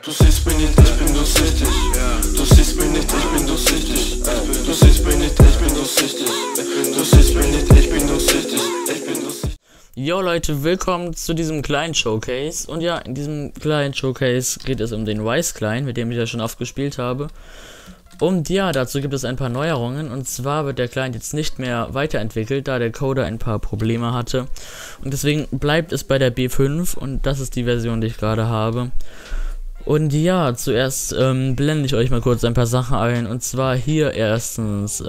Du siehst mich nicht, ich bin durchsichtig. Du siehst mich nicht, ich bin durchsichtig. Du siehst mich nicht, ich bin durchsichtig. Du siehst mich nicht, ich bin durchsichtig. Ich bin durchsichtig. Yo Leute, willkommen zu diesem kleinen Showcase. Und ja, in diesem kleinen Showcase geht es um den Wise Klein, mit dem ich ja schon oft gespielt habe. Und ja, dazu gibt es ein paar Neuerungen. Und zwar wird der Client jetzt nicht mehr weiterentwickelt, da der Coder ein paar Probleme hatte. Und deswegen bleibt es bei der B5 und das ist die Version, die ich gerade habe. Und ja, zuerst blende ich euch mal kurz ein paar Sachen ein. Und zwar hier erstens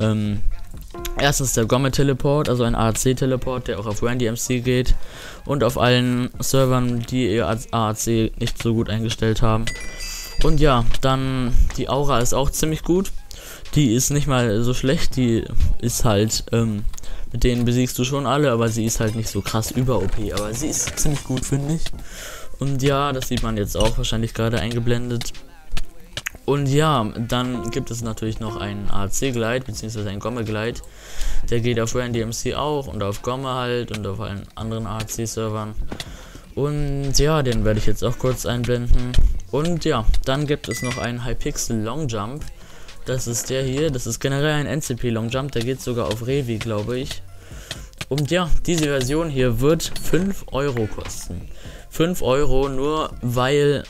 der Gomme-Teleport, also ein AAC-Teleport, der auch auf RandyMC geht und auf allen Servern, die ihr als AAC nicht so gut eingestellt haben. Und ja, dann die Aura ist auch ziemlich gut. Die ist nicht mal so schlecht, die ist halt, mit denen besiegst du schon alle, aber sie ist halt nicht so krass über-OP, aber sie ist ziemlich gut, finde ich. Und ja, das sieht man jetzt auch wahrscheinlich gerade eingeblendet. Und ja, dann gibt es natürlich noch einen AAC-Glide, beziehungsweise einen Gomme-Glide. Der geht auf RandyMC auch und auf Gomme halt und auf allen anderen AAC-Servern. Und ja, den werde ich jetzt auch kurz einblenden. Und ja, dann gibt es noch einen Hypixel Long Jump. Das ist der hier, das ist generell ein NCP Long Jump, der geht sogar auf Revi, glaube ich. Und ja, diese Version hier wird 5 Euro kosten. 5 Euro nur, weil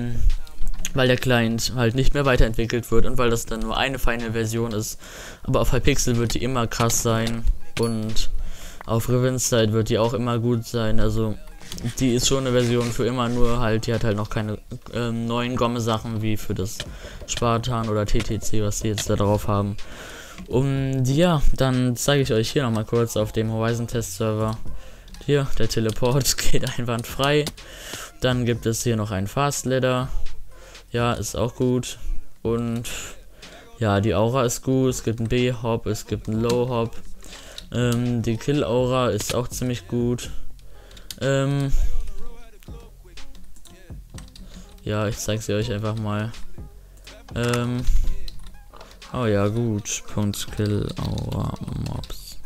der Client halt nicht mehr weiterentwickelt wird und weil das dann nur eine Final Version ist. Aber auf Hypixel wird die immer krass sein und auf Revinside wird die auch immer gut sein. Also die ist schon eine Version für immer, nur halt, die hat halt noch keine neuen Gomme-Sachen wie für das Spartan oder TTC, was sie jetzt da drauf haben. Und ja, dann zeige ich euch hier nochmal kurz auf dem Horizon Test Server. Hier, der Teleport geht einwandfrei. Dann gibt es hier noch einen Fast Ladder. Ja, ist auch gut. Und ja, die Aura ist gut. Es gibt einen B-Hop, es gibt einen Low-Hop. Die Kill-Aura ist auch ziemlich gut. Ja, ich zeige sie euch einfach mal. Oh ja, gut. Punkt Kill Aura Mobs.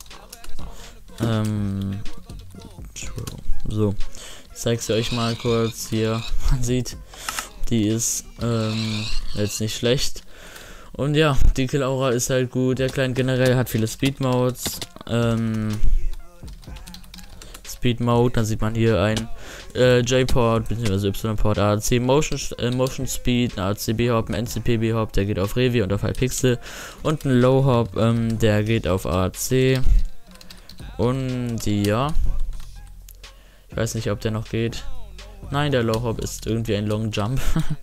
So. Ich zeige sie euch mal kurz hier. Man sieht, die ist jetzt nicht schlecht. Und ja, die Kill Aura ist halt gut. Der Client generell hat viele Speed Modes. Speed Mode, dann sieht man hier ein J-Port bzw. Y-Port, AAC Motion Speed, ein AAC B-Hop, ein NCP B-Hop, der geht auf Revi und auf Hypixel, und ein Low-Hop, der geht auf AAC. Und ja, ich weiß nicht, ob der noch geht. Nein, der Low-Hop ist irgendwie ein Long Jump.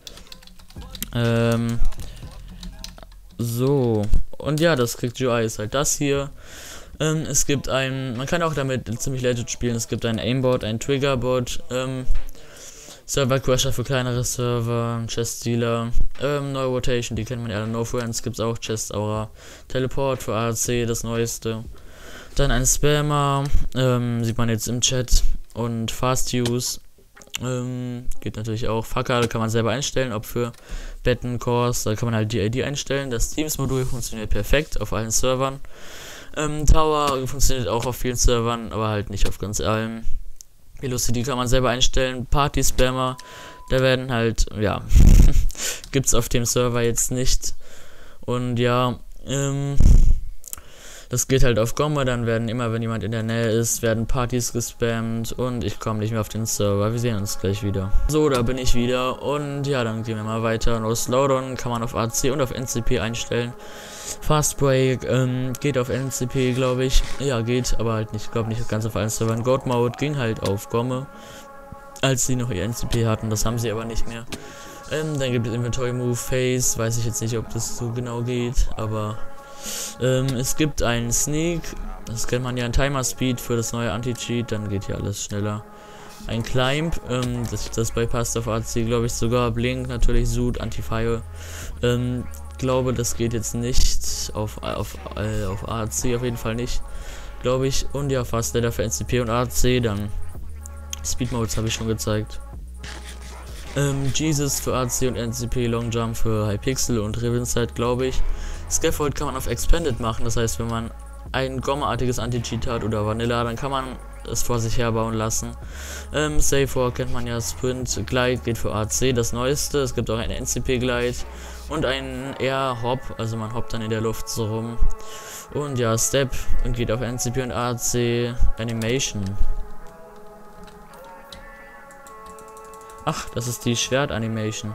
So, und ja, das Quick UI ist halt das hier. Es gibt man kann auch damit ziemlich legit spielen. Es gibt ein Aimbot, ein Triggerbot, Server Crusher für kleinere Server, Chest Stealer, neue Rotation, die kennt man ja alle, No Friends gibt's auch, Chest Aura, Teleport für AAC, das neueste. Dann ein Spammer, sieht man jetzt im Chat, und Fast Use, geht natürlich auch. Facker kann man selber einstellen, ob für Betten, Cores, da kann man halt die ID einstellen. Das Teams-Modul funktioniert perfekt auf allen Servern. Tower funktioniert auch auf vielen Servern, aber halt nicht auf ganz allen. Velocity kann man selber einstellen. Party-Spammer, da werden halt, ja, gibt's auf dem Server jetzt nicht. Und ja, das geht halt auf Gomme, dann werden immer, wenn jemand in der Nähe ist, werden Partys gespammt und ich komme nicht mehr auf den Server. Wir sehen uns gleich wieder. So, da bin ich wieder und ja, dann gehen wir mal weiter. No Slowdown kann man auf AC und auf NCP einstellen. Fast Break geht auf NCP, glaube ich. Ja, geht, aber halt nicht, glaube nicht ganz auf allen Servern. Goat Mode ging halt auf Gomme, als sie noch ihr NCP hatten. Das haben sie aber nicht mehr. Dann gibt es Inventory Move Phase. Weiß ich jetzt nicht, ob das so genau geht, aber es gibt einen Sneak. Das kennt man ja, ein Timer Speed für das neue Anti-Cheat. Dann geht hier alles schneller. Ein Climb, das bypasst auf AC, glaube ich sogar. Blink natürlich, Suit, Anti-Fire. Glaube, das geht jetzt nicht auf AAC, auf jeden Fall nicht, glaube ich. Und ja, Fast Ladder für NCP und AAC, dann Speed Modes habe ich schon gezeigt. Jesus für AAC und NCP, Long Jump für Hypixel und Revinside, glaube ich. Scaffold kann man auf Expanded machen, das heißt, wenn man ein Gomme-artiges Anti-Cheat hat oder Vanilla, dann kann man es vor sich herbauen lassen. Safe Walk kennt man ja, Sprint, Glide geht für AC, das neueste. Es gibt auch ein NCP Glide und ein Air Hop, also man hoppt dann in der Luft so rum. Und ja, Step geht auf NCP und AC, Animation. Ach, das ist die Schwert-Animation.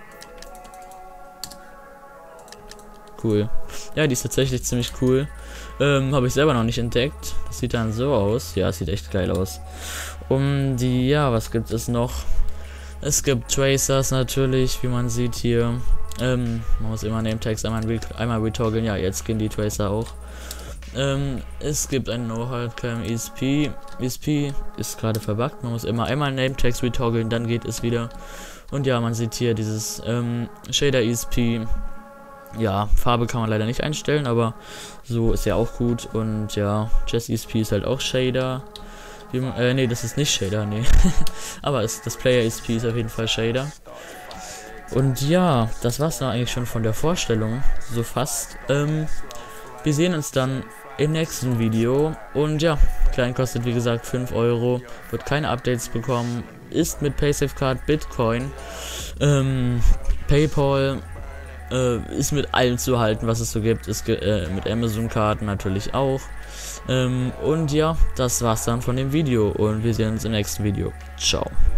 Cool. Ja, die ist tatsächlich ziemlich cool. Habe ich selber noch nicht entdeckt. Das sieht dann so aus. Ja, es sieht echt geil aus. Ja, was gibt es noch? Es gibt Tracers natürlich, wie man sieht hier. Man muss immer Name-Tags einmal retoggeln. Ja, jetzt gehen die Tracer auch. Es gibt ein No-Halt-Cam ESP. ESP ist gerade verbuggt. Man muss immer einmal Name-Tags retoggeln, dann geht es wieder. Und ja, man sieht hier dieses Shader ESP. Ja, Farbe kann man leider nicht einstellen, aber so ist ja auch gut. Und ja, Jazz ESP ist halt auch Shader. Nee, das ist nicht Shader, nee. Aber das Player ESP ist auf jeden Fall Shader. Und ja, das war's dann eigentlich schon von der Vorstellung. So fast. Wir sehen uns dann im nächsten Video. Und ja, Klein kostet wie gesagt 5 €. Wird keine Updates bekommen. Ist mit PaySafeCard, Bitcoin, PayPal. Ist mit allem zu halten, was es so gibt. Ist mit Amazon-Karten natürlich auch. Und ja, das war's dann von dem Video. Und wir sehen uns im nächsten Video. Ciao.